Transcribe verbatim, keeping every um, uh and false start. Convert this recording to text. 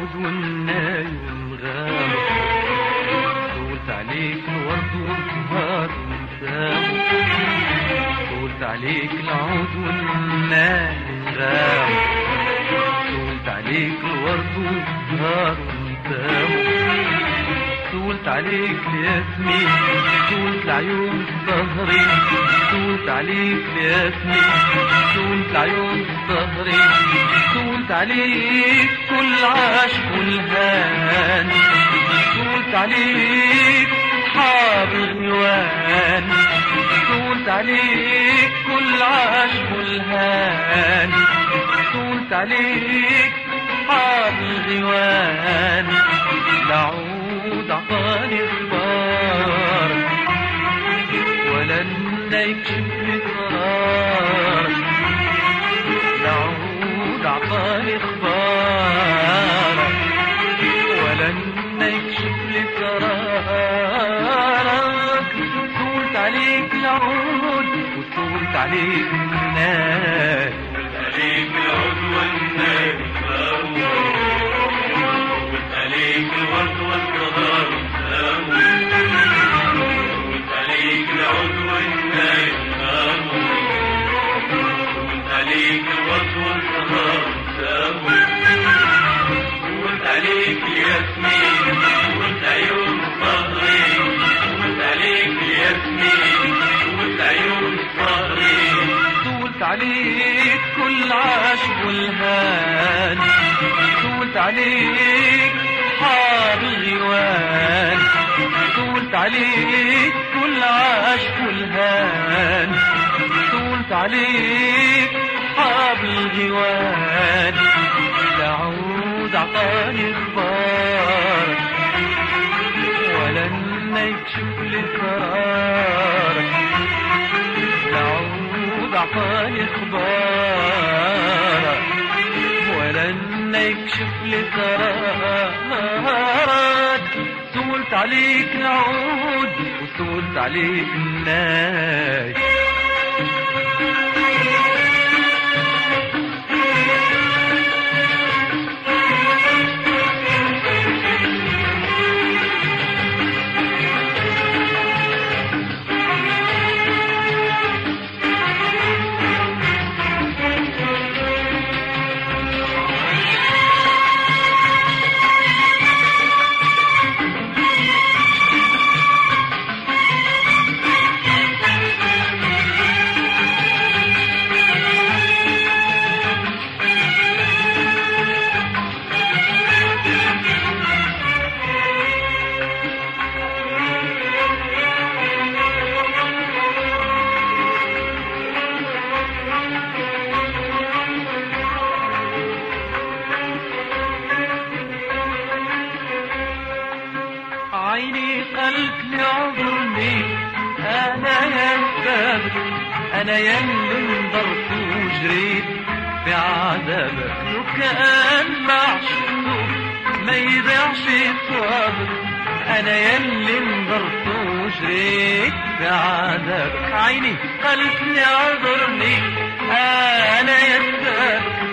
العود والنايم غاب، طولت عليك الورد والزهر ونسام، طولت عليك العود والنايم غاب، طولت عليك الورد والزهر ونسام، طولت عليك الياسمين، طولت العيون السهري، طولت عليك الياسمين، طولت العيون السهري، طولت عليك كل عاشق والهان، طولت عليك أصحاب الغوان، طولت عليك كل عاشق والهان، طولت عليك أصحاب الغوان. العود عطاني اخبار ولا يكشف لي قرار، العود عطاني اخبار ولا يكشف لي قرارك. طولت عليك العود وطولت عليك الناس، طولت عليك العود والناس، طولت عليك الورد والزهر والساوي، طولت عليك العود والناس، طولت عليك الورد والزهر والساوي، طولت عليك الياسمين، طولت عيون صهري، طولت عليك الياسمين، طولت عيون صهري، طولت عليك كل عاشق والهان، طولت عليك أصحاب الغوان، طولت عليك كل عاشق والهان، طولت عليك أصحاب الغوان. العود عطاني اخبار ولا يكشف لي قرار، العود عطاني اخبار ولا يكشف لي قرارك. طولت عليك العود وطولت عليك الناس. عيني قلت لي عذرني أنا يا سبب، أنا يلي انضرت وجريت بعذابك، لو كان معشوق ما يضيعش صوابك، أنا يلي انضرت وجريت بعذابك. عيني قلت لي عذرني أنا يا سبب،